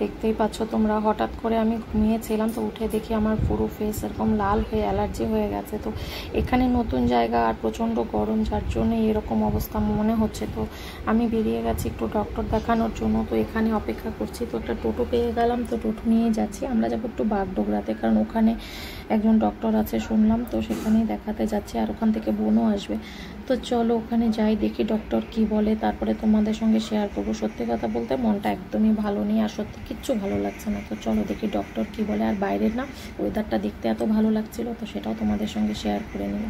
দেখতেই পাচ্ছ তোমরা, হঠাৎ করে আমি ঘুমিয়েছিলাম তো উঠে দেখি আমার পুরো ফেস এরকম লাল হয়ে অ্যালার্জি হয়ে গেছে। তো এখানে নতুন জায়গা আর প্রচণ্ড গরম, যার জন্য এরকম অবস্থা মনে হচ্ছে। তো আমি বেরিয়ে গেছি একটু ডক্টর দেখানোর জন্য। তো এখানে অপেক্ষা করছি, তো একটা টোটো পেয়ে গেলাম, তো টোটো নিয়ে যাচ্ছি। আমরা যাবো একটু বাগডোগরাতে, কারণ ওখানে একজন ডক্টর আছে শুনলাম, তো সেখানেই দেখাতে যাচ্ছি। আর ওখান থেকে বোনও আসবে। তো চলো ওখানে যাই, দেখি ডক্টর কি বলে, তারপরে তোমাদের সঙ্গে শেয়ার করবো। সত্যি কথা বলতে মনটা একদমই ভালো নেই, আর সত্যি কিচ্ছু ভালো লাগছে না। তো চলো দেখি ডক্টর কি বলে। আর বাইরের না ওয়েদারটা দেখতে এত ভালো লাগছিল, তো সেটাও তোমাদের সঙ্গে শেয়ার করে নিই।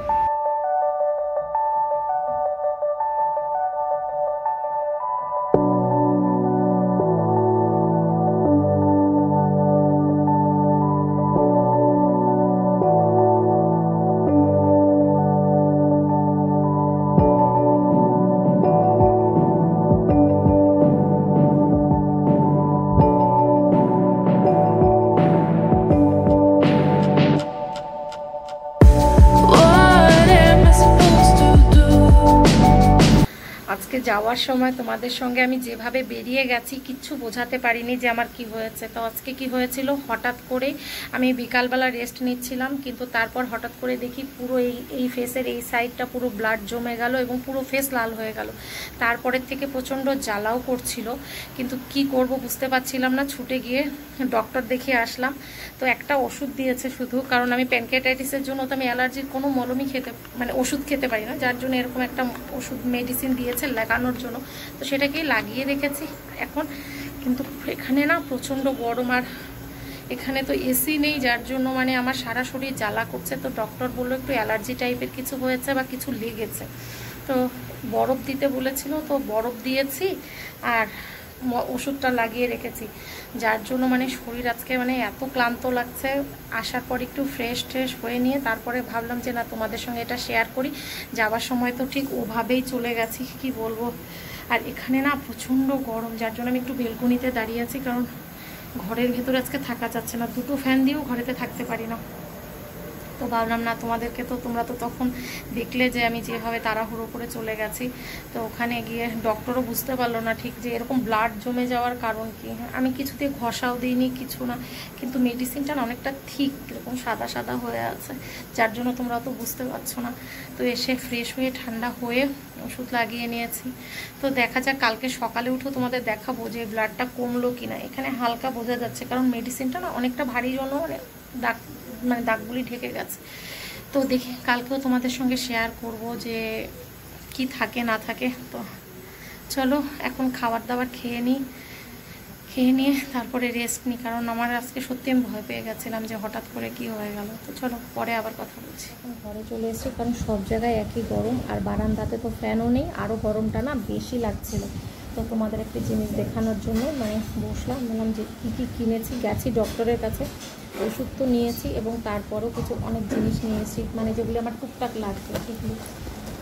আজকে যাওয়ার সময় তোমাদের সঙ্গে আমি যেভাবে বেরিয়ে গেছি কিচ্ছু বোঝাতে পারিনি যে আমার কি হয়েছে। তো আজকে কি হয়েছিল, হঠাৎ করে আমি বিকালবেলা রেস্ট নিচ্ছিলাম, কিন্তু তারপর হঠাৎ করে দেখি পুরো এই ফেসের এই সাইডটা পুরো ব্লাড জমে গেল এবং পুরো ফেস লাল হয়ে গেল। তারপরের থেকে প্রচণ্ড জ্বালাও করছিল, কিন্তু কি করব বুঝতে পারছিলাম না। ছুটে গিয়ে ডক্টর দেখিয়ে আসলাম। তো একটা ওষুধ দিয়েছে শুধু, কারণ আমি প্যানক্রিয়াটাইটিসের জন্য তো আমি অ্যালার্জির কোনো মলমই ওষুধ খেতে পারি না, যার জন্য এরকম একটা ওষুধ মেডিসিন দিয়েছে লাগানোর জন্য। তো সেটাকেই লাগিয়ে রেখেছি এখন। কিন্তু এখানে না প্রচণ্ড গরম, আর এখানে তো এসি নেই, যার জন্য আমার সারা শরীর জ্বালা করছে। তো ডক্টর বললো একটু অ্যালার্জি টাইপের কিছু হয়েছে বা কিছু লেগেছে। তো বরফ দিতে বলেছিল, তো বরফ দিয়েছি আর ওষুধটা লাগিয়ে রেখেছি, যার জন্য শরীর আজকে এত ক্লান্ত লাগছে। আসার পর একটু ফ্রেশ হয়ে নিয়ে তারপরে ভাবলাম যে না তোমাদের সঙ্গে এটা শেয়ার করি। যাওয়ার সময় তো ঠিক ওভাবেই চলে গেছি, কি বলবো। আর এখানে না প্রচণ্ড গরম, যার জন্য আমি একটু বেলকনিতে দাঁড়িয়ে আছি, কারণ ঘরের ভেতরে আজকে থাকা যাচ্ছে না। দুটো ফ্যান দিয়েও ঘরেতে থাকতে পারি না। তো ভাবলাম না তোমাদেরকে, তো তোমরা তো তখন দেখলে যে আমি যেভাবে তাড়াহুড়ো করে চলে গেছি। তো ওখানে গিয়ে ডক্টরও বুঝতে পারলো না ঠিক যে এরকম ব্লাড জমে যাওয়ার কারণ কি। আমি কিছুতে ঘষাও দিইনি, কিছু না, কিন্তু মেডিসিনটা না অনেকটা ঠিক এরকম সাদা সাদা হয়ে আছে, যার জন্য তোমরা তো বুঝতে পারছো না। তো এসে ফ্রেশ হয়ে ঠান্ডা হয়ে ওষুধ লাগিয়ে নিয়েছি। তো দেখা যাক কালকে সকালে উঠে তোমাদের দেখাবো যে ব্লাডটা কমলো কিনা। এখানে হালকা বোঝা যাচ্ছে, কারণ মেডিসিনটা না অনেকটা ভারী জন্য দাগগুলি ঢেকে গেছে। তো দেখি কালকেও তোমাদের সঙ্গে শেয়ার করব যে কি থাকে না থাকে। তো চলো এখন খাবার দাবার খেয়ে নিয়ে তারপরে রেস্ট নিই, কারণ আমার আজকে সত্যি আমি ভয় পেয়ে গেছিলাম যে হঠাৎ করে কি হয়ে গেল। তো চলো পরে আবার কথা বলছি। এখন ঘরে চলে এসেছি, কারণ সব জায়গায় একই গরম, আর বারান্দাতে তো ফ্যানও নেই, আরও গরমটা না বেশি লাগছিল। তো তোমাদের একটি জিনিস দেখানোর জন্য বসলাম, বললাম যে কী কী কিনেছি। গেছি ডক্টরের কাছে, ওষুধ তো নিয়েছি এবং তারপরেও কিছু অনেক জিনিস নিয়েছি, যেগুলি আমার টুকটাক লাগবে সেগুলো। তো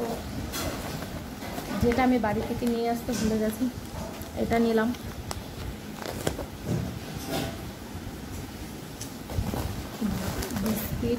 যেটা আমি বাড়ি থেকে নিয়ে আসতে ভুলে গেছি, এটা নিলাম। বিস্কিট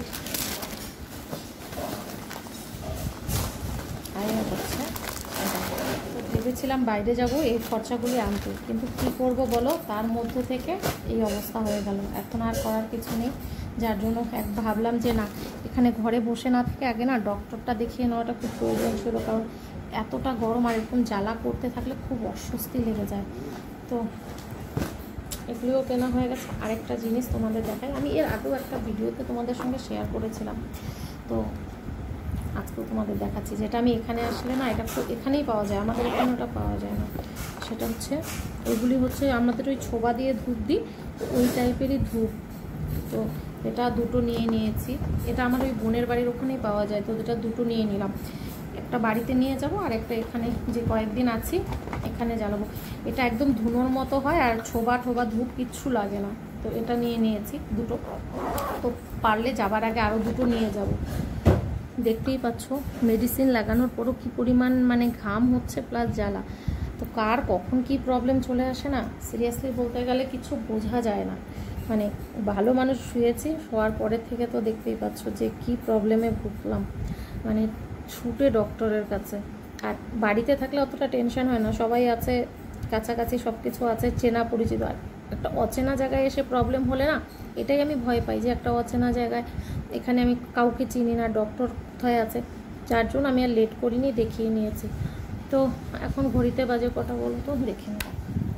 হচ্ছে। তো ভেবেছিলাম বাইরে যাব এই খরচাগুলি আনতে, কিন্তু কী করব বলো, তার মধ্যে থেকে এই অবস্থা হয়ে গেল। এখন আর করার কিছু নেই, যার জন্য ভাবলাম যে না, এখানে ঘরে বসে না থেকে আগে না ডক্টরটা দেখিয়ে নেওয়াটা খুব প্রয়োজন ছিল, কারণ এতটা গরম আর এরকম জ্বালা করতে থাকলে খুব অস্বস্তি লেগে যায়। তো এগুলিও কেনা হয়ে গেছে। আরেকটা জিনিস তোমাদের দেখাই, আমি এর আগেও একটা ভিডিওতে তোমাদের সঙ্গে শেয়ার করেছিলাম, তো আজকেও তোমাদের দেখাচ্ছি। যেটা আমি এখানে আসলে না, এটা তো এখানেই পাওয়া যায়, আমাদের এখানে ওটা পাওয়া যায় না। সেটা হচ্ছে, এগুলি হচ্ছে আমাদের ওই ছোবা দিয়ে ধূপ দিই, ওই টাইপেরই ধূপ। তো এটা দুটো নিয়ে নিয়েছি। এটা আমার ওই বোনের বাড়ির ওখানেই পাওয়া যায়, তো এটা দুটো নিয়ে নিলাম। একটা বাড়িতে নিয়ে যাব, আর একটা এখানে যে কয়েকদিন আছি এখানে জ্বালাবো। এটা একদম ধুনোর মতো হয়, আর ছোবা ধূপ কিচ্ছু লাগে না। তো এটা নিয়ে নিয়েছি দুটো। তো পারলে যাবার আগে আরও দুটো নিয়ে যাব। দেখতেই পাচ্ছ মেডিসিন লাগানোর পরও কী পরিমাণ ঘাম হচ্ছে প্লাস জ্বালা। তো কার কখন কি প্রবলেম চলে আসে না, সিরিয়াসলি বলতে গেলে কিছু বোঝা যায় না। ভালো মানুষ শুয়েছি, শোয়ার পরের থেকে তো দেখতেই পাচ্ছ যে কি প্রবলেমে ভুগলাম। ছুটে ডক্টরের কাছে। আর বাড়িতে থাকলে অতটা টেনশন হয় না, সবাই আছে কাছাকাছি, সব কিছু আছে, চেনা পরিচিত। আর একটা অচেনা জায়গায় এসে প্রবলেম হলে না, এটাই আমি ভয় পাই যে একটা অচেনা জায়গায়, এখানে আমি কাউকে চিনি না, ডক্টর কোথায় আছে, যার জন্য আমি আর লেট করিনি, দেখিয়ে নিয়েছি। তো এখন ঘড়িতে বাজে কটা বলো তো, দেখে নেব।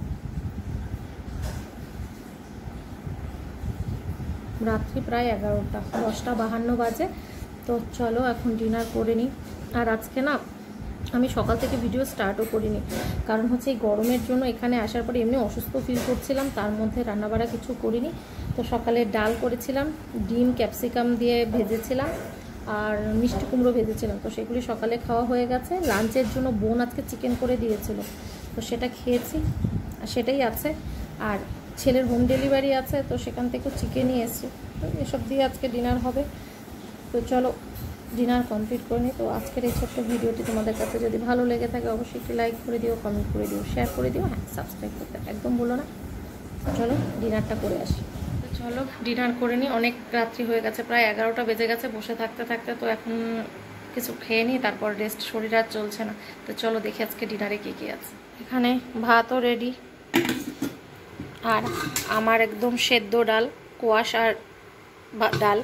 রাত্রি প্রায় 11টা, 10:52 বাজে। তো চলো এখন ডিনার করে নিই। আর আজকে না আমি সকাল থেকে ভিডিও স্টার্টও করিনি, কারণ হচ্ছে এই গরমের জন্য এখানে আসার পরে এমনি অসুস্থ ফিল করছিলাম, তার মধ্যে রান্নাবাড়া কিছু করিনি। তো সকালে ডাল করেছিলাম, ডিম ক্যাপসিকাম দিয়ে ভেজেছিলাম, আর মিষ্টি কুমড়ো ভেজেছিলাম। তো সেগুলি সকালে খাওয়া হয়ে গেছে। লাঞ্চের জন্য বোন আজকে চিকেন করে দিয়েছিল, তো সেটা খেয়েছি, আর সেটাই আছে। আর ছেলের হোম ডেলিভারি আছে, তো সেখান থেকেও চিকেনই এসছে। তো এসব দিয়ে আজকে ডিনার হবে। তো চলো ডিনার কমপ্লিট করে নিই। তো আজকের এই ছোট্ট ভিডিওটি তোমাদের কাছে যদি ভালো লেগে থাকে অবশ্যই একটি লাইক করে দিও, কমেন্ট করে দিও, শেয়ার করে দিও, হ্যাঁ সাবস্ক্রাইব করতে একদম বলো না। চলো ডিনারটা করে আসি। তো চলো ডিনার করে নিই, অনেক রাত্রি হয়ে গেছে, প্রায় 11টা বেজে গেছে বসে থাকতে থাকতে। তো এখন কিছু খেয়ে নিই, তারপর রেস্ট, শরীর আর চলছে না। তো চলো দেখি আজকে ডিনারে কী কী আছে। এখানে ভাতও রেডি, আর আমার একদম সেদ্ধ ডাল, কোয়াশ আর ডাল,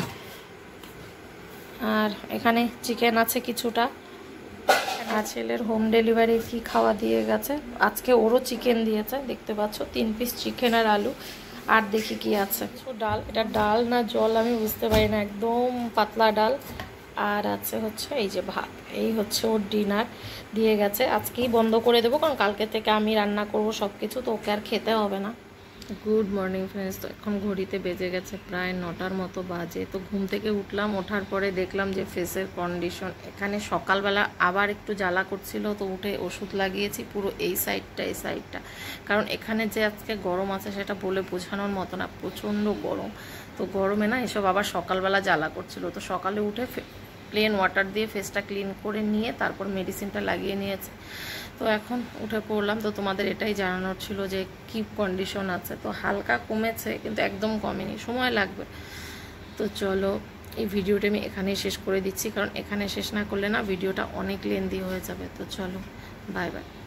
আর এখানে চিকেন আছে কিছুটা। আর ছেলের হোম ডেলিভারি কি খাওয়া দিয়ে গেছে, আজকে ওরও চিকেন দিয়েছে, দেখতে পাচ্ছ 3 পিস চিকেন আর আলু। আর দেখি কি আছে, ডাল, এটা ডাল না জল আমি বুঝতে পারি না, একদম পাতলা ডাল। আর আছে হচ্ছে এই যে ভাত, এই হচ্ছে ওর ডিনার দিয়ে গেছে। আজকেই বন্ধ করে দেবো, কারণ কালকে থেকে আমি রান্না করব সব কিছু, তো ওকে আর খেতে হবে না। Good morning friends. তো এখন ঘড়িতে বেজে গেছে প্রায় 9টার মতো বাজে। তো ঘুম থেকে উঠলাম, ওঠার পরে দেখলাম যে ফেসের কন্ডিশন, এখানে সকালবেলা আবার একটু জ্বালা করছিল, তো উঠে ওষুধ লাগিয়েছি পুরো এই সাইডটা, কারণ এখানে যে আজকে গরম আছে সেটা বলে বোঝানোর মতো না, প্রচণ্ড গরম। তো গরমে না এসব আবার সকালবেলা জ্বালা করছিল। তো সকালে উঠে প্লেন ওয়াটার দিয়ে ফেসটা ক্লিন করে নিয়ে তারপর মেডিসিনটা লাগিয়ে নিয়েছে। তো এখন উঠে পড়লাম। তো তোমাদের এটাই জানানোর ছিল যে কি কন্ডিশন আছে। তো হালকা কমেছে, কিন্তু একদম কমেনি, সময় লাগবে। তো চলো এই ভিডিওটা আমি এখানেই শেষ করে দিচ্ছি, কারণ এখানে শেষ না করলে না ভিডিওটা অনেক লেন্দি হয়ে যাবে। তো চলো বাই বাই।